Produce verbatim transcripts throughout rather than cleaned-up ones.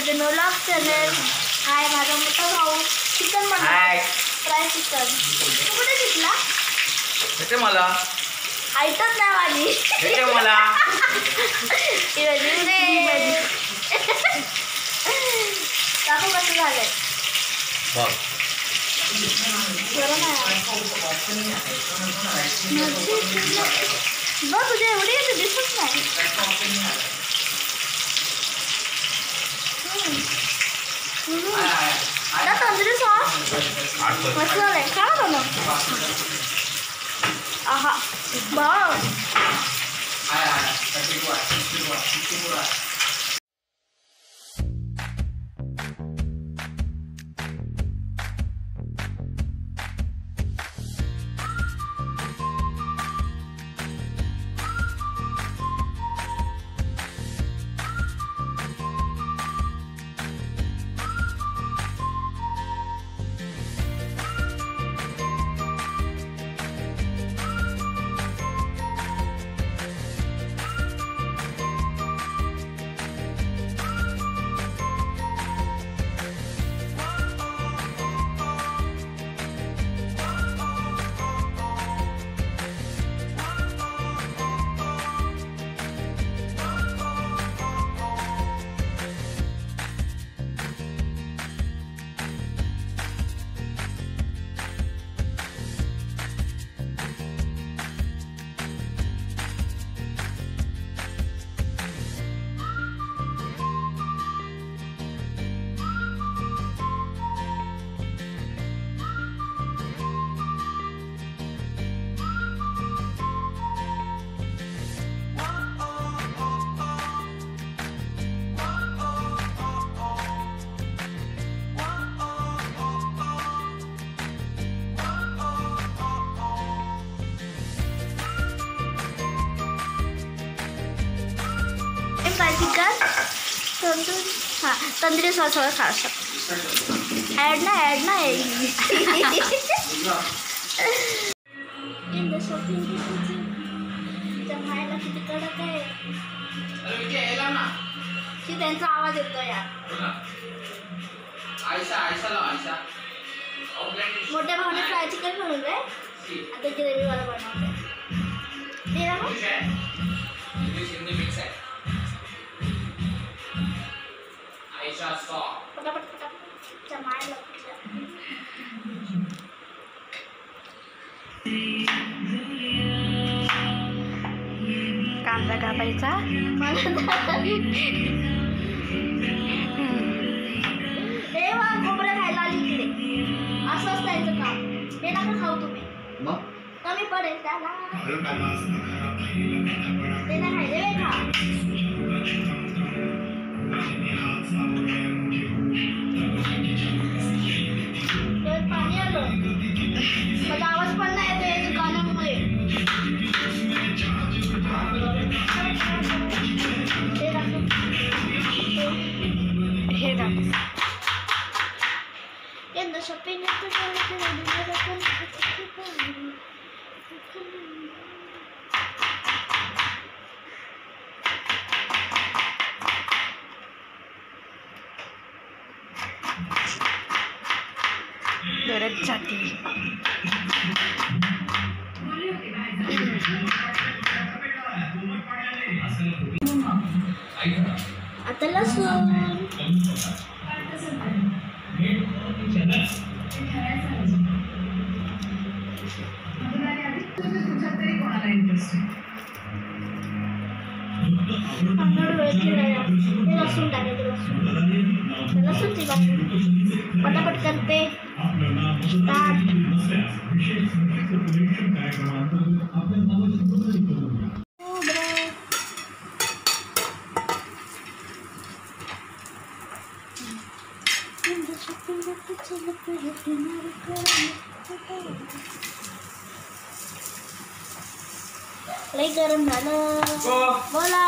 माझं नोलॉग चॅनल. हाय माझा मोठा भाऊ चिकन बनवतो, फ्राय चिकन. तू कुठे शिकला? येते मला. ऐकत नाही माझी. येते मला. दाखव कसं झालंय बघ. बघ तुझ्या एवढी दिसत नाही. तंदुरी सॉस मस्त झालंय. खा ना. आहा भाऊ फ्राय चिकन तंदूरी. हां तंदुरी सॉसवर खाऊ शकतो. ॲड ना ॲड ना जमायला किती कडक आहे की त्यांचा आवाज येतो यार. मोठ्या भावाने फ्राय चिकन बनवलंय, आता ग्रेव्हीवाला बनवलंय. ते ना पटापट पटापट जमायला. कांदा कापायचा. हे वा खोबरं खायला आली इकडे. असं असतायचं काम. हे नका खाऊ तुम्ही, कमी पडेल त्याला. ते नाही खायले खा. पाणी आलं माझा आवाज पण नाही येतो या दुकानामुळे. हे दाखव यंदा शॉपिंग गरज जाती. आता लसूण लसूण टाकायचं. लसूण लसूण ची पटापट करते. लई गरम झालं. बोला.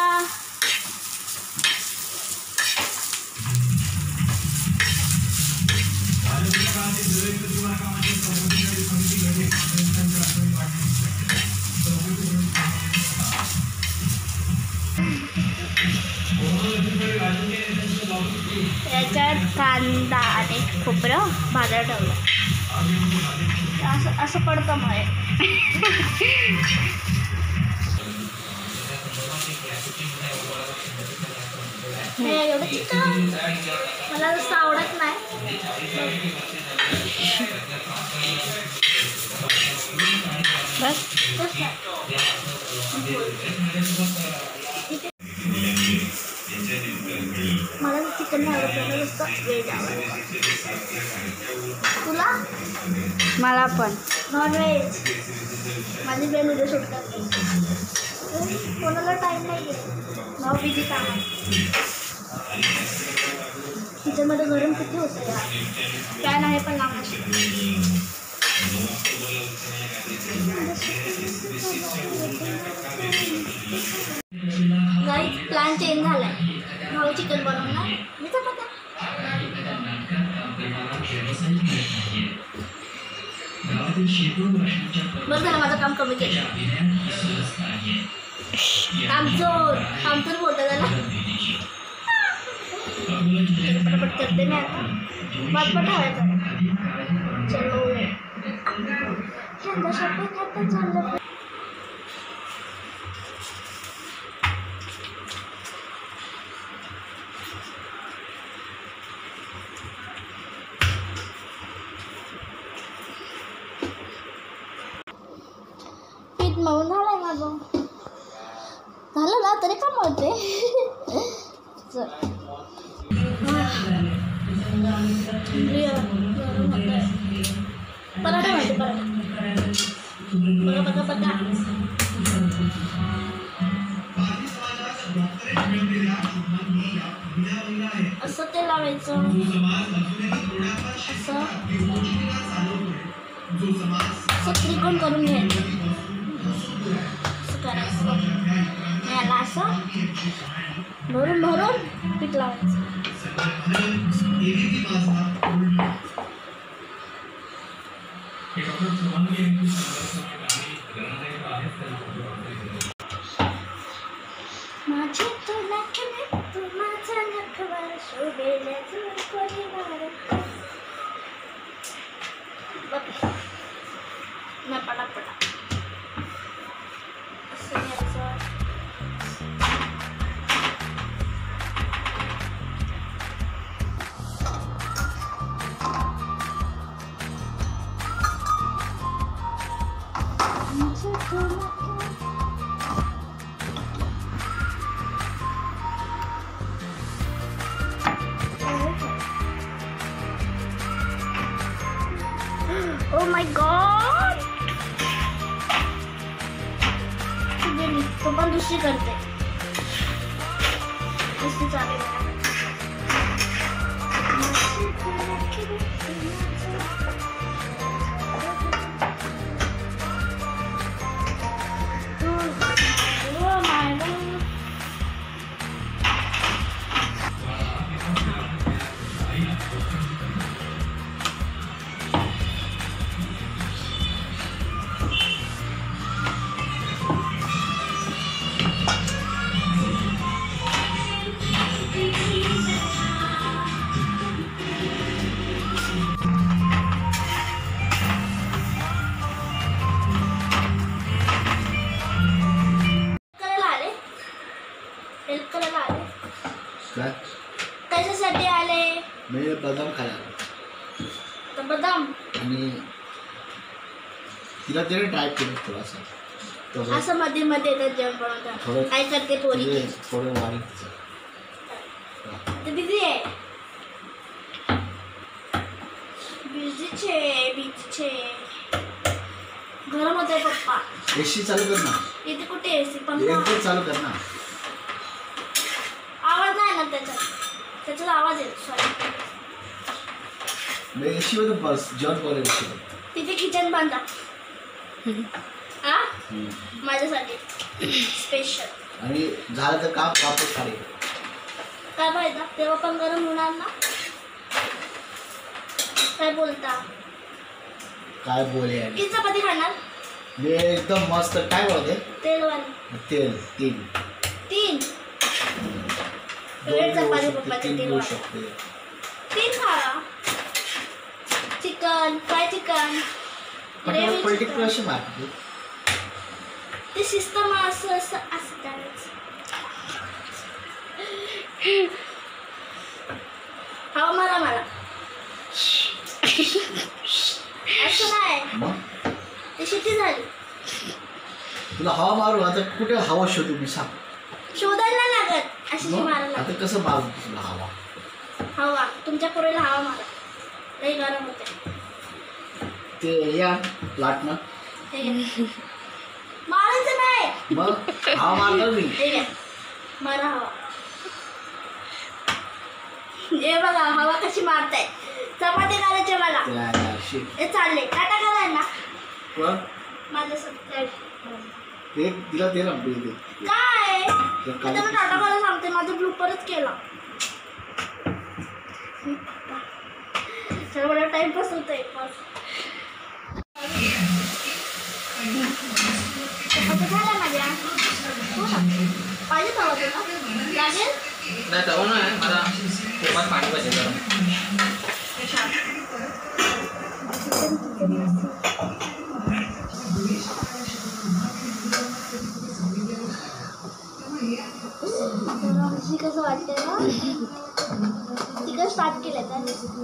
याच्यात कांदा आणि खोबरं भाजायला ठेवलं. असं असं पडतं मग हे. हे एवढं चिकन मला जसं आवडत नाही. बस बस ना. मला चिकन नाही आवडत, मला नुसतं व्हेज आवडतं. तुला मला पण नॉनव्हेज. माझी बहीण उद्या शूट करते. कोणाला टाईम नाही आहे, भाऊ बिझी कामात. किचनमध्ये गरम किती होतं यार. फॅन आहे पण लावणार. गाईज प्लॅन चेंज झालाय. भाऊ चिकन बनवणार, मी चपात्या. बरं झालं माझं काम कमी केलं. कामचोर कामचोर बोलता त्याला. पटापट करते मी आता. पटपट ठेवायचं. चलो यंदा शॉपिंग आता चाललं. पीठ मळून झालंय माझं. झालं ना तरी का मळते. पराठा माहिती पराठा. बघा बघा बघा. असं ते लावायचं. असं असं त्रिकोण करून घ्यायचं. असं करायचं. याला असं भरून भरून पीठ लावायचं. माझे तो नखरे तू माझा नखरा शोभेल्याचं कोणी मारत. बघ ना पटापटा असं घ्यायचं. Oh my god! तो पण दुसरी करते. दुसरी चालेल. कशासाठी आले? मी बदाम खायला. तर बदाम आणि तिला तरी टाईप केलं थोडासा. असं मध्ये मध्ये येतात जेवण बनवतात. काय करते पोरी? थोडं वाढ. ते बिझी आहे. बिझी छे बिझी छे. गरम होतंय पप्पा. एसी चालू कर ना. इथे कुठे एसी? पंखा एसी चालू कर ना. आवाज नाही ना त्याच्यात. त्याचा आवाज येतो. सॉरी. मी एसी मध्ये बस जेवण करेल. तिथे किचन बांधा. आ माझ्यासाठी स्पेशल. आणि झालं तर काम वापस काढेल. काय पाहिजे तेव्हा पण गरम होणार ना. काय बोलता? काय बोले? किती चपाती खाणार? मी एकदम मस्त. काय बोलते? तेलवाली. तेल तीन. तीन दोन वेळ घेऊ चपाती शकते पप्पाचे तीन तीन घेऊ वाटे. शकते तीन खा. चिकन फ्राय चिकन पण ग्रेव्ही पलटी चिकन कशी मारते ते सिस्टम असं असं असं त्यावेळेस हवा मारा मला असं नाही मग ती शिटी झाली. तुला हवा मारू आता कुठे हवा शोधू मी सांग शोधायला लागत अशी मग मारायला आता लागत. कसं मारू तुला हवा हवा तुमच्या पुरेला हवा मारा लई गरम होते. ते या लाटणं हे घ्या. मारायचं नाही मग हवा मारणार मी हे घ्या. मारा हवा. हे बघा हवा कशी मारताय. चपाती करायचे मला त्या दिवशी. हे चालले टाटा कराय ना पण माझं सत्तर ते तिला दे ना बिल दे काय ते आता काय मी टाटा करायला सांगते. माझं ब्लूपरच केला. चला मला टाइमपास होतोय बस. चपाती झाल्या माझ्या हो ना पाहिजे हवा तुला लागेल. नाही तर नाही मला तुपात पाणी पाहिजे गरम. कसं वाटतंय ना तिकडे स्टार्ट केलं त्याने.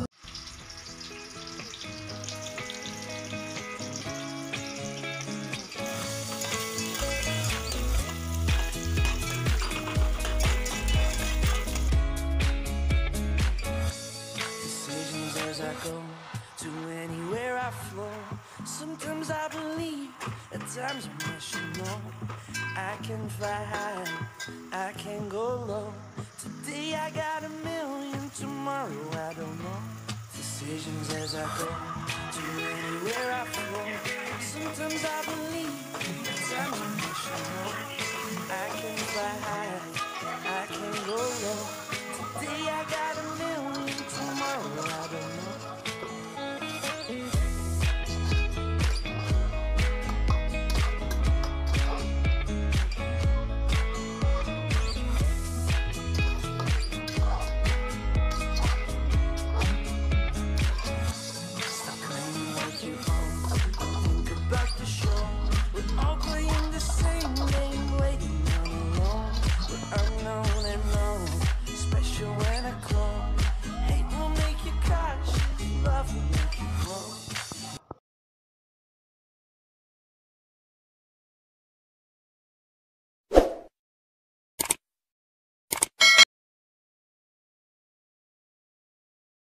To anywhere I flow. Sometimes I believe, at times I'm rational. I can fly high, I can go low. Today I got a million, tomorrow I don't know. Decisions as I go, to anywhere I flow. Sometimes I believe, at times I'm rational.